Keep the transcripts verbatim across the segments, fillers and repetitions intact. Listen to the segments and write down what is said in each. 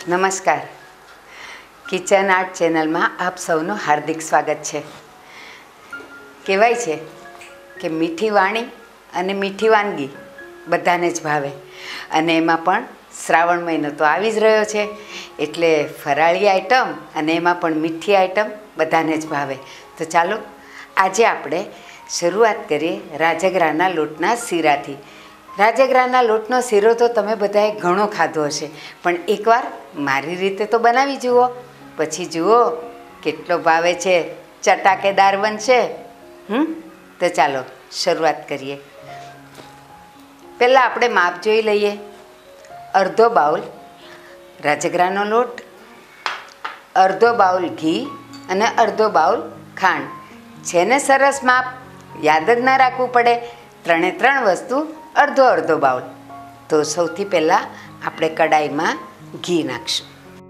નમસ્કાર. Kitchen art ચેનલમાં આપ સૌનું હાર્દિક સ્વાગત છે. કહેવાય છે કે મીઠી વાણી અને મીઠી વાનગી બધાને જ ભાવે, અને એમાં પણ શ્રાવણ મહિનો તો આવી જ રહ્યો છે, એટલે ફરાળી આઈટમ અને એમાં પણ મીઠી આઈટમ બધાને જ ભાવે. તો ચાલો આજે આપણે શરૂઆત કરીએ રાજગરાના લોટના શીરાથી. રાજગરાના લોટનો શીરો તો તમે બધાએ ઘણો ખાધો હશે, પણ એકવાર મારી રીતે તો બનાવી જુઓ, પછી જુઓ કેટલો ભાવે છે, ચટાકેદાર બનશે. હમ તો ચાલો શરૂઆત કરીએ. પહેલાં આપણે માપ જોઈ લઈએ. અડધો બાઉલ રાજગરાનો લોટ, અડધો બાઉલ ઘી અને અડધો બાઉલ ખાંડ. જેને સરસ માપ યાદ જ ના રાખવું પડે, ત્રણે ત્રણ વસ્તુ અડધો અડધો બાઉલ. તો સૌથી પહેલાં આપણે કડાઈમાં ઘી નાખશું.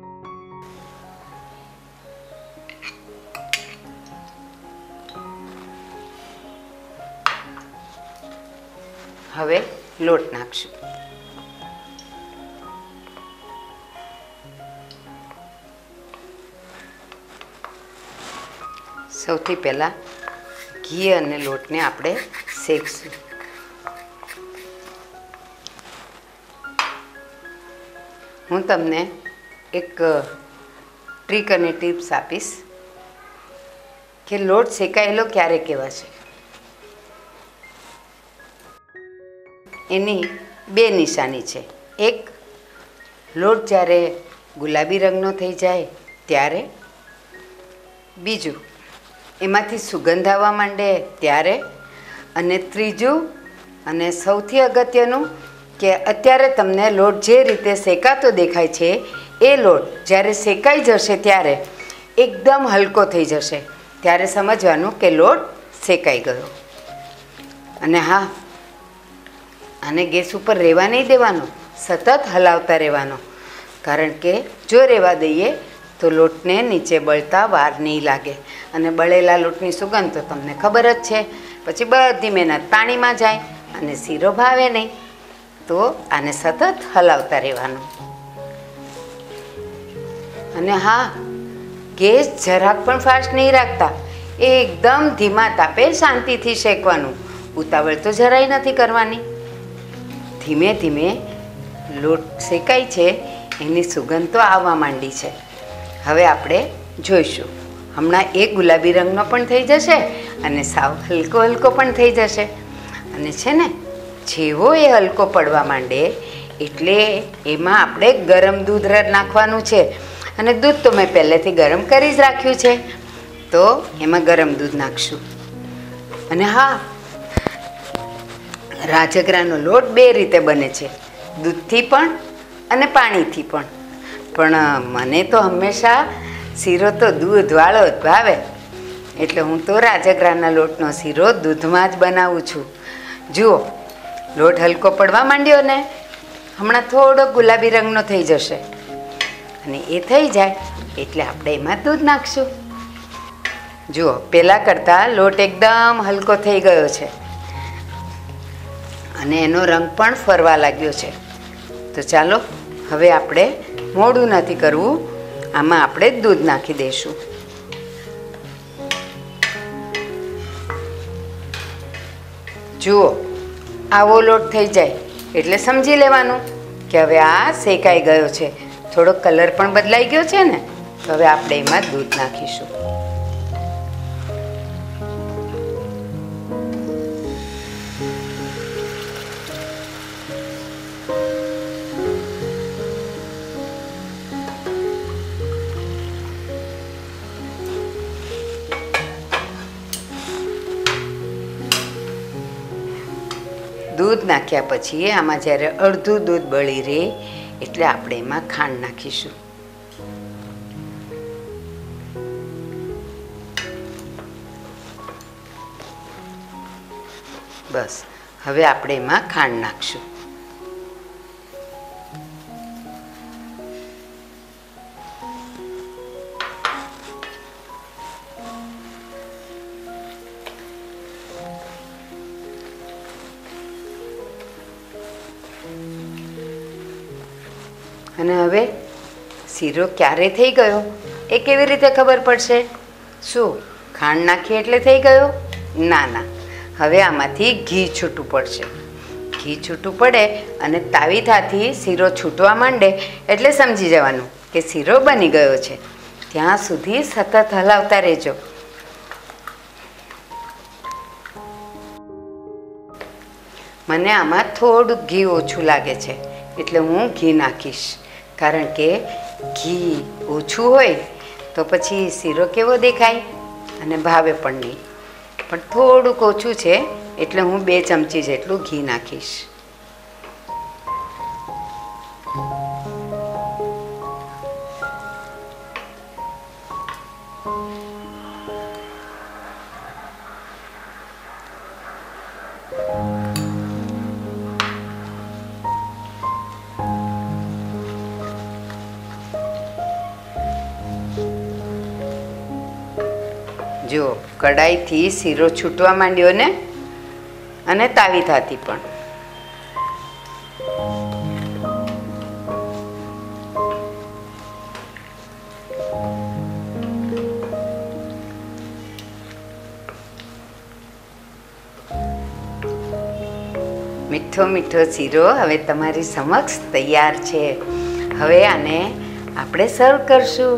હવે લોટ નાખશું. સૌથી પહેલાં ઘી અને લોટને આપણે શેકશું. હું તમને એક ટ્રીક અને ટિપ્સ આપીશ કે લોટ શેકાયેલો ક્યારે કહેવાશે. એની બે નિશાની છે. એક, લોટ જ્યારે ગુલાબી રંગનો થઈ જાય ત્યારે. બીજું, એમાંથી સુગંધ આવવા માંડે ત્યારે. અને ત્રીજું અને સૌથી અગત્યનું કે અત્યારે તમને લોટ જે રીતે શેકાતો દેખાય છે એ લોટ જ્યારે શેકાઈ જશે ત્યારે એકદમ હલકો થઈ જશે, ત્યારે સમજવાનું કે લોટ શેકાઈ ગયો. અને હા, આને ગેસ ઉપર રહેવા નહીં દેવાનો, સતત હલાવતા રહેવાનો, કારણ કે જો રહેવા દઈએ તો લોટને નીચે બળતા વાર નહીં લાગે, અને બળેલા લોટની સુગંધ તો તમને ખબર જ છે. પછી બધી મહેનત પાણીમાં જાય અને શીરો ભાવે નહીં. તો આને સતત હલાવતા રહેવાનું. અને હા, ગેસ જરાક પણ ફાસ્ટ નહીં રાખતા, એકદમ ધીમા તાપે શાંતિથી શેકવાનું. ઉતાવળ તો જરાય નથી કરવાની. ધીમે ધીમે લોટ શેકાય છે એની સુગંધ તો આવવા માંડી છે. હવે આપણે જોઈશું. હમણાં એક ગુલાબી રંગનો પણ થઈ જશે અને સાવ હલકો હલકો પણ થઈ જશે. અને છે ને, જેવો એ હલકો પડવા માંડે એટલે એમાં આપણે ગરમ દૂધ નાખવાનું છે. અને દૂધ તો મેં પહેલેથી ગરમ કરી જ રાખ્યું છે, તો એમાં ગરમ દૂધ નાખશું. અને હા, રાજગરાનો લોટ બે રીતે બને છે, દૂધથી પણ અને પાણીથી પણ. પણ મને તો હંમેશા શીરો તો દૂધવાળો જ ભાવે, એટલે હું તો રાજગરાના લોટનો શીરો દૂધમાં જ બનાવું છું. જુઓ, લોટ હલકો પડવા માંડ્યો ને, હમણાં થોડો ગુલાબી રંગનો થઈ જશે, અને એ થઈ જાય એટલે આપણે એમાં દૂધ નાખશું. જુઓ, પહેલાં કરતાં લોટ એકદમ હલકો થઈ ગયો છે અને એનો રંગ પણ ફરવા લાગ્યો છે. તો ચાલો હવે આપણે મોડું નથી કરવું, આમાં આપણે દૂધ નાખી દઈશું. જુઓ, આવો લોટ થઈ જાય એટલે સમજી લેવાનું કે હવે આ શેકાઈ ગયો છે. થોડો કલર પણ બદલાઈ ગયો છે ને, તો હવે આપણે એમાં દૂધ નાખીશું. દૂધ નાખ્યા પછી આમાં જ્યારે અડધું દૂધ બળી રહે એટલે આપણે એમાં ખાંડ નાખીશું. બસ, હવે આપણે એમાં ખાંડ નાખશું. અને હવે શીરો ક્યારે થઈ ગયો એ કેવી રીતે ખબર પડશે? શું ખાંડ નાખી એટલે થઈ ગયો? ના ના, હવે આમાંથી ઘી છૂટું પડશે. ઘી છૂટું પડે અને તાવીથાથી શીરો છૂટવા માંડે એટલે સમજી જવાનું કે શીરો બની ગયો છે. ત્યાં સુધી સતત હલાવતા રહેજો. મને આમાં થોડું ઘી ઓછું લાગે છે એટલે હું ઘી નાખીશ, કારણ કે ઘી ઓછું હોય તો પછી શીરો કેવો દેખાય અને ભાવે પણ નહીં. પણ થોડુંક ઓછું છે એટલે હું બે ચમચી જેટલું ઘી નાખીશ. જો કડાઈથી શીરો છૂટવા માંડ્યો ને, અને તાવીથાથી પણ. મીઠો મીઠો શીરો હવે તમારી સમક્ષ તૈયાર છે. હવે આને આપણે સર્વ કરશું.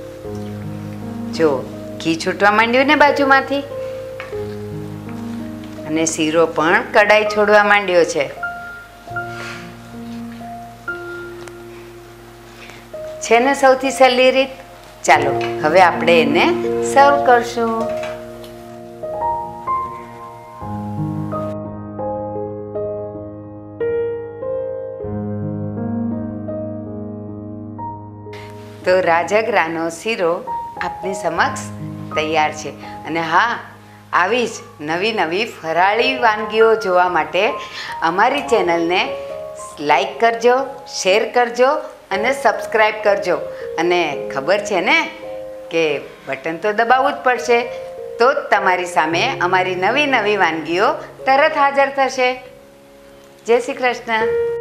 જો ઘી છૂટવા માંડ્યું ને બાજુમાંથી, અને શીરો પણ કડાઈ છોડવા માંડ્યો છે. છે ને સૌથી સહેલી રીત? ચાલો હવે આપણે એને સર્વ કરશું. તો રાજગરાનો શીરો આપની સમક્ષ તૈયાર છે. અને હા, આવી જ નવી નવી ફરાળી વાનગીઓ જોવા માટે અમારી ચેનલને લાઈક કરજો, શેર કરજો અને સબસ્ક્રાઈબ કરજો. અને ખબર છે ને કે બટન તો દબાવવું જ પડશે, તો જ તમારી સામે અમારી નવી નવી વાનગીઓ તરત હાજર થશે. જય શ્રી કૃષ્ણ.